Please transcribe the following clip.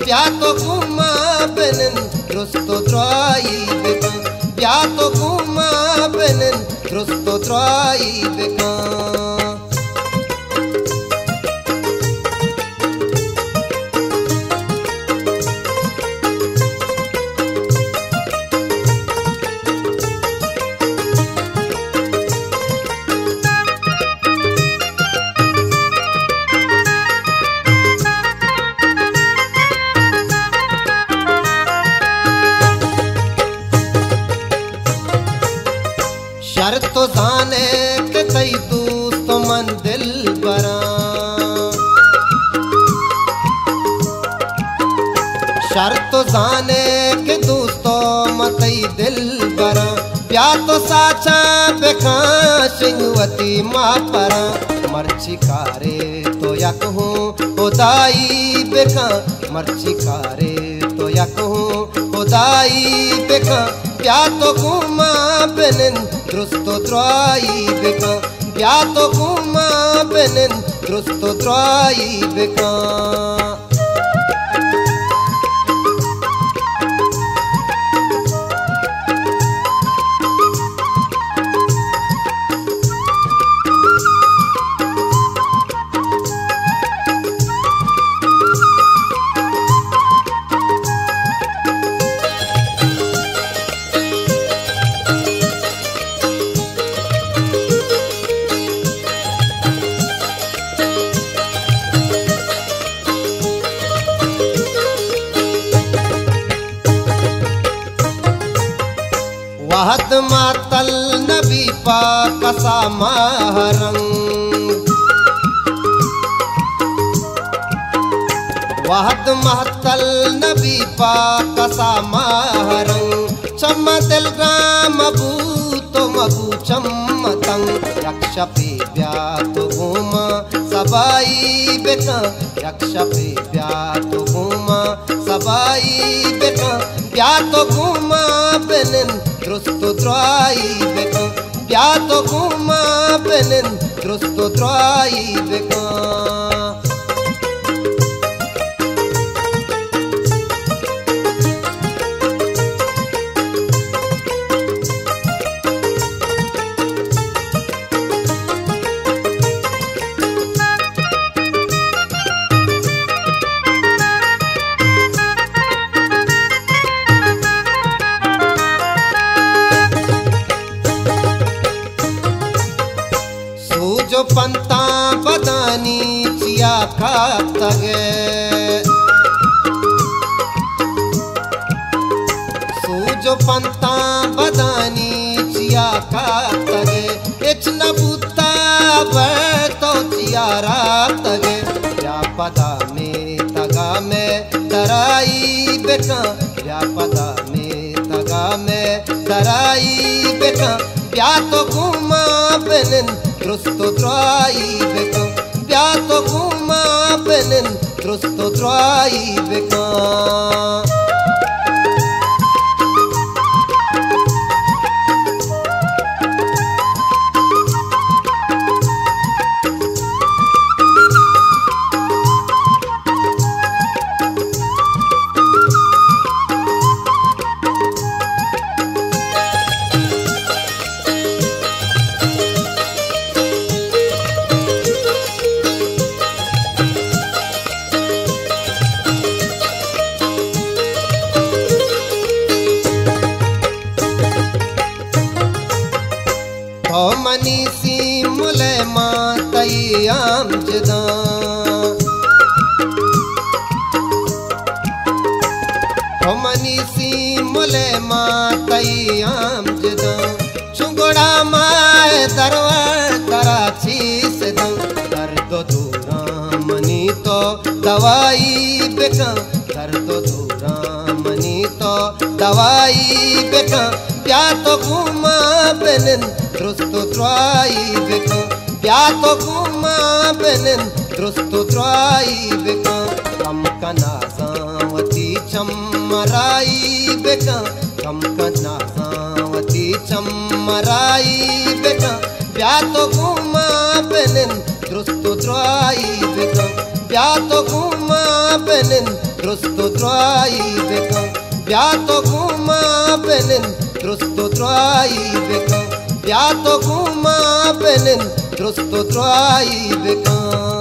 Piatto kuma benen Drusto droi bekan Piatto kuma benen Drusto droi bekan शर्त जाने के तई दोस्त मन दिल बरा शर्त जाने के दोस्तों मतई दिल बरा प्यातो साचा बेखा सिंहवती माँ परा मर्ची कारे तो यक हूँ खुदाई बेखा मर्ची कारे तो यक हूँ खुदाई बेखा प्यातो घुमा बेनिन Drusto droi bekan Piatto kuma benen Drusto droi bekan वहद मातल नबी पाक सा महरंग वहद महतल नबी पाक सा महरंग चम्मा दिल राम बूतो मबू चम्मतंग यक्ष पे ब्यात घूमा सबाई बेका यक्ष पे ब्यात घूमा सबाई बेका ब्यात घूमा बेनिन Drusto droi bekan Piatto kuma benen Drusto droi bekan जो पंता बदानी चिया खाता गे सूजो पंता बदानी चिया खाता गे इचना बूता तो चिया रात गे या पदा में तगा में तराई बेटा या पदा में तगा में तराई बेटा प्यातो घुमा बेनिन Drusto droi bekan Piatto kuma benen Drusto droi bekan मनीसी मुले मातई आमजदा मनीसी मुले मातई आमजदा चुंगड़ा माए दरवर कराची से दर्द दूरा मनी तो दवाई बेका दर्द दूरा मनी तो दवाई बेका प्यातो घुमा बेनिन Drusto droi bekan Piatto kuma benen Drusto droi bekan Kam kana zawati chammarai bekan Kam kana zawati chammarai bekan Piatto kuma benen Drusto droi bekan Piatto kuma benen द्रुस्तो द्राई बेका ब्या तो घुमा बेनिन द्रुस्तो द्राई बेका ब्या तो घुमा बेनिन द्रुस्तो द्राई बेका